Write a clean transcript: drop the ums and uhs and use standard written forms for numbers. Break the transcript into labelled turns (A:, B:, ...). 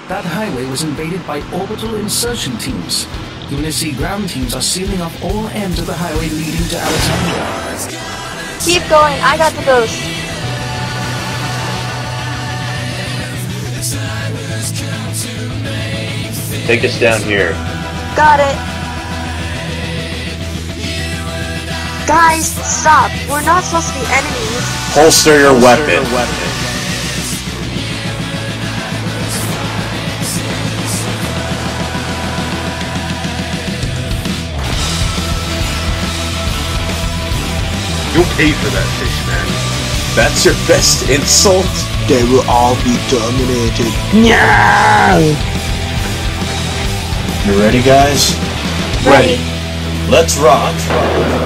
A: That highway was invaded by orbital insertion teams. Ulysses ground teams are sealing off all ends of the highway leading to Alexandria.
B: Keep going, I got the ghost.
C: Take us down here.
B: Got it. Guys, stop. We're not supposed to be enemies.
C: Holster your weapon.
D: You'll pay for that, fish man.
C: That's your best insult?
E: They will all be terminated.
F: You ready, guys?
B: Ready.
F: Let's rock.